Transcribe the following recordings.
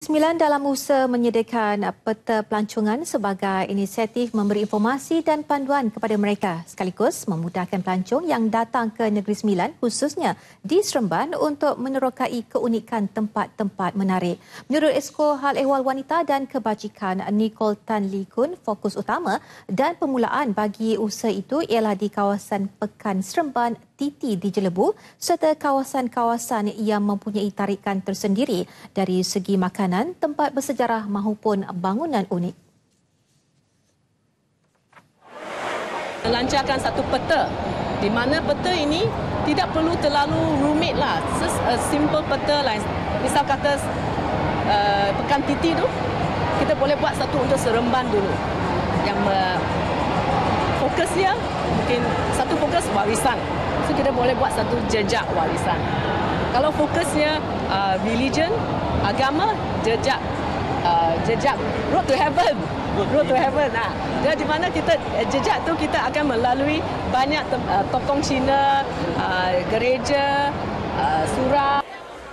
Sembilan dalam usaha menyediakan peta pelancongan sebagai inisiatif memberi informasi dan panduan kepada mereka sekaligus memudahkan pelancong yang datang ke Negeri Sembilan khususnya di Seremban untuk menerokai keunikan tempat-tempat menarik. Menurut Esko Hal Ehwal Wanita dan Kebajikan Nicole Tan Lee Kun, fokus utama dan permulaan bagi usaha itu ialah di kawasan Pekan Seremban, Titi di Jelebu serta kawasan-kawasan yang mempunyai tarikan tersendiri dari segi makanan, tempat bersejarah maupun bangunan unik. Lancarkan satu peta di mana peta ini tidak perlu terlalu rumit lah. Just a simple peta lah. Misal kata Pekan Titi tu, kita boleh buat satu untuk Seremban dulu. Yang fokusnya mungkin satu fokus warisan. So kita boleh buat satu jejak warisan. Kalau fokusnya religion, agama, jejak road to heaven. Road to heaven. Jadi di mana kita jejak tu kita akan melalui banyak tokong Cina, gereja, surau.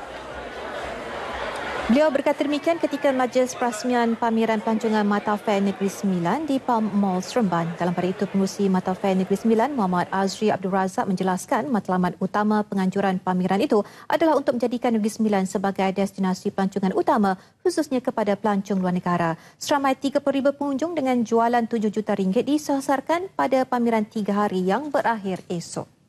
Beliau berkata demikian ketika majlis perasmian pameran pelancongan Mata Fair Negeri Sembilan di Palm Mall Seremban. Dalam pada itu, Pengerusi Mata Fair Negeri Sembilan, Muhammad Azri Abdul Razak menjelaskan matlamat utama penganjuran pameran itu adalah untuk menjadikan Negeri Sembilan sebagai destinasi pelancongan utama khususnya kepada pelancong luar negara. Seramai 30,000 pengunjung dengan jualan RM7 juta disasarkan pada pameran 3 hari yang berakhir esok.